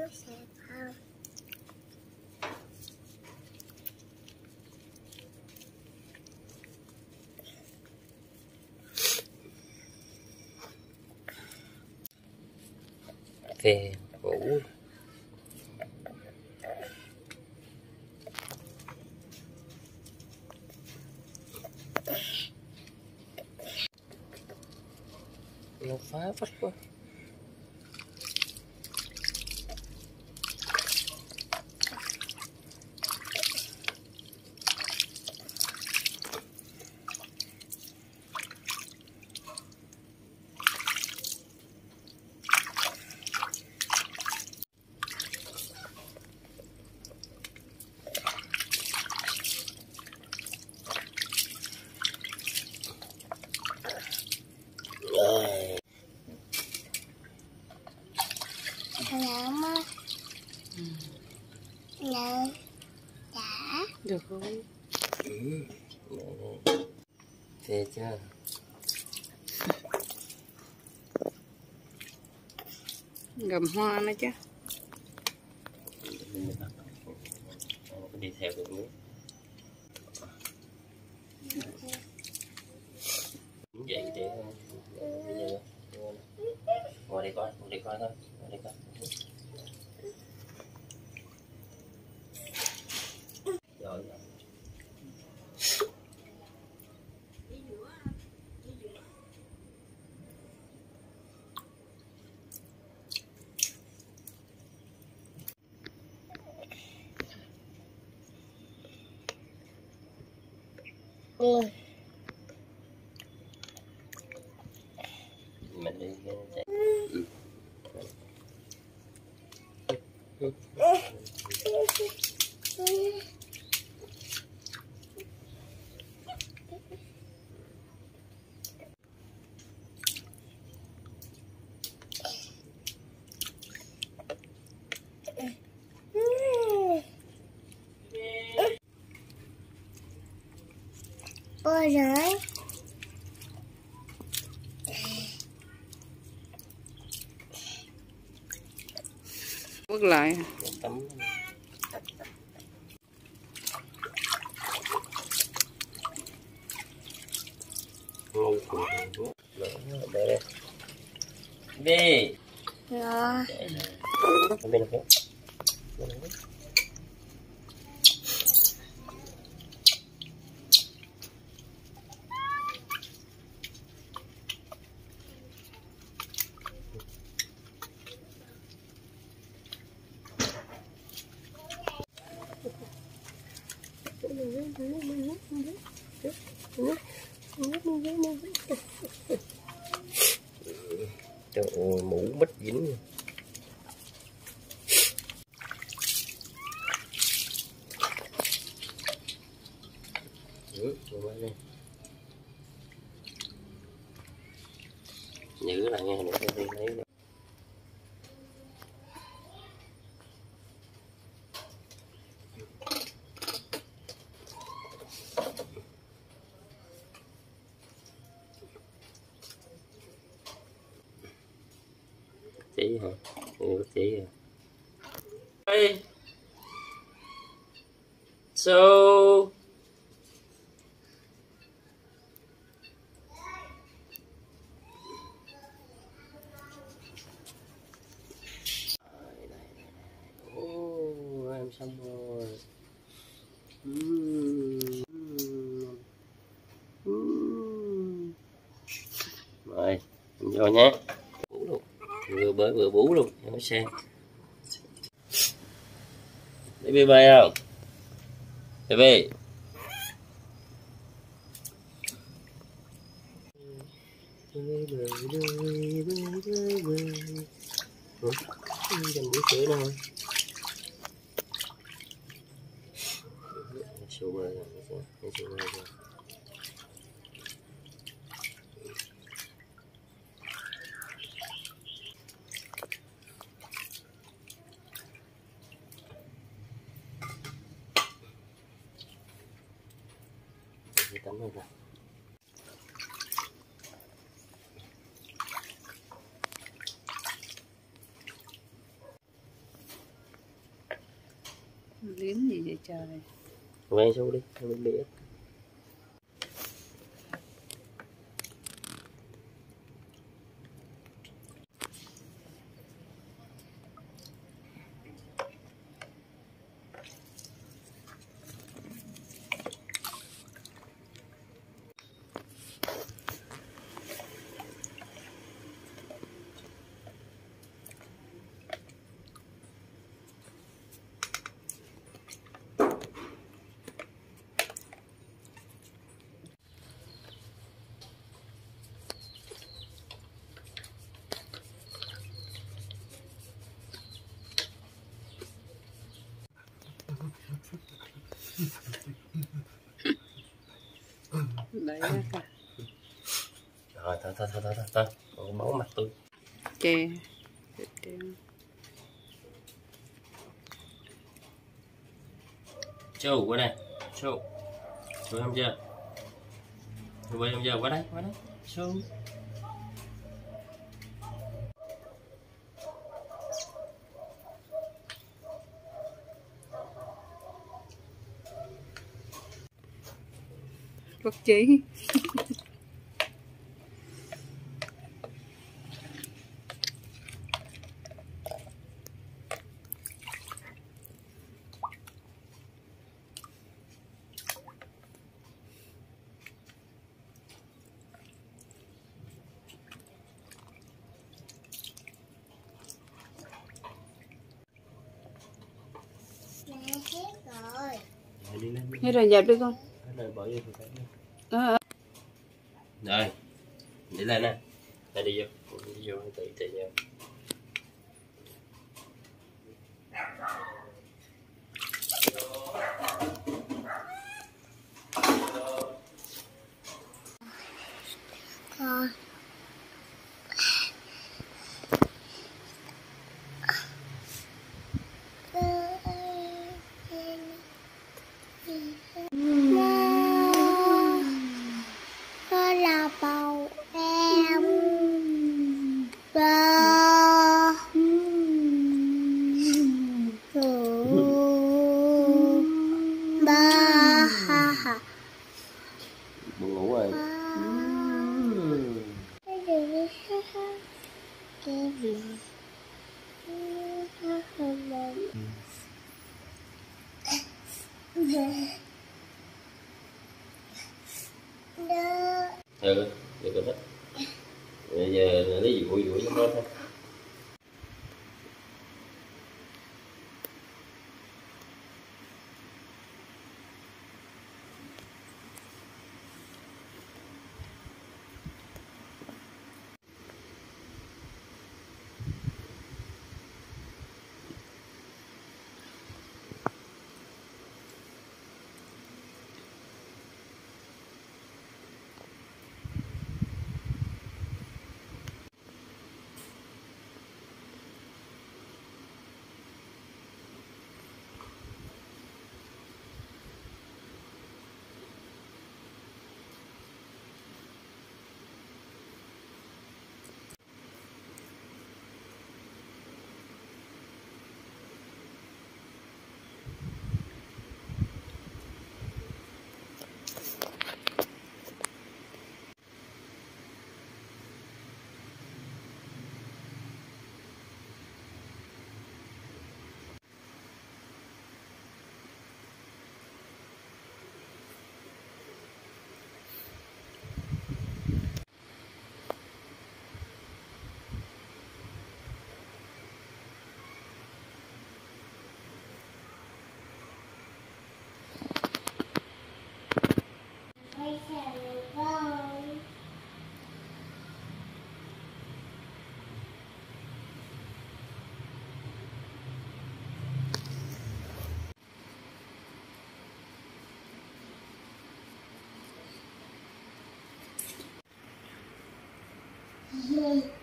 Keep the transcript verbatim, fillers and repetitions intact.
Về ngủ. Nó phá vắt quá. Làm á. Nè. Đã. Được không? Ừ. Phê chưa? Gầm hoa nữa chứ. Đi theo được nữa. Vậy để bây giờ ngồi đây coi, ngồi đây coi thôi, ngồi đây coi. Rồi. Ừ. Mình đi chạy. Ừ. Ôi giời. Bước lại. Tắm. Ngồi cùng để đây. Đi. Nó. Bên này. Bên này. Trời ơi, mũ bít dính. Ừ, đây. Nhớ lại nghe nữa đi lấy. Chỉ hả? Ừ, chỉ hả? Hey. So oh, em xong rồi. Uhm. Uhm. Rồi, vô nhé. Bú luôn. Vừa bơi vừa bú luôn, nó xe. Baby bay không? Baby. Ủa? Dành bú sữa đâu rồi? Sữa bơi rồi, sữa bơi rồi. Tắm rồi. liếm gì vậy trời. Quay xuống đi, không biết. Đấy á cả. Rồi thôi thôi thôi thôi thôi, thôi. Còn máu mặt tôi. Chè. Châu qua đây, Châu, Châu em chưa? Châu em chưa? Qua đây, qua đây, Châu. Bất trí. Đi lên. Hết rồi, dẹp đi con. Hết rồi, bỏ vô thì phải. Ờ. Rồi, đi lên nè. Đây đi vô, đi vô tự chạy vô. Con. Nó là bầu em. Ba. Ba. Ha ha. Buồn ngủ rồi. Cái gì? Cái gì? Ừ, được rồi đó. Bây giờ là lấy dụi dụi trong đó thôi. Ừ.